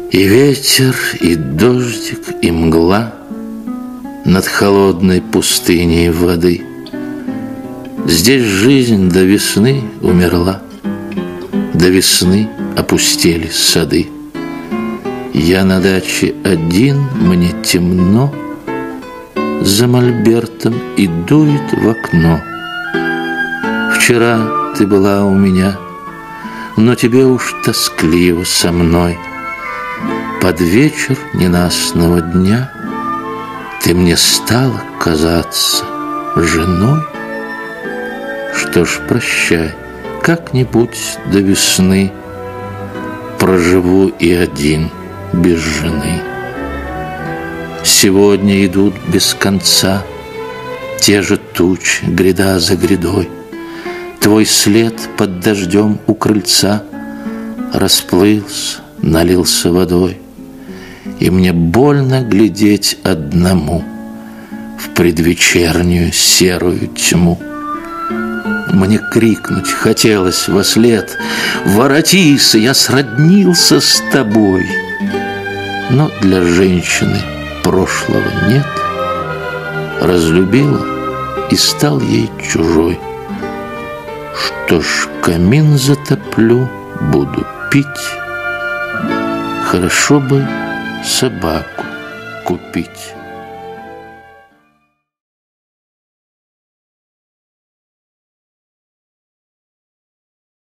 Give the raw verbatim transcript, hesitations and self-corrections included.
И ветер, и дождик, и мгла над холодной пустыней воды. Здесь жизнь до весны умерла, до весны опустели сады. Я на даче один, мне темно, за мольбертом и дует в окно. Вчера ты была у меня, но тебе уж тоскливо со мной. Под вечер ненастного дня ты мне стала казаться женой. Что ж, прощай, как-нибудь до весны проживу и один без жены. Сегодня идут без конца те же тучи, гряда за грядой. Твой след под дождем у крыльца расплылся, налился водой. И мне больно глядеть одному в предвечернюю серую тьму. Мне крикнуть хотелось вослед: воротись, я сроднился с тобой. Но для женщины прошлого нет. Разлюбила и стал ей чужой. Что ж, камин затоплю, буду пить. Хорошо бы собаку купить.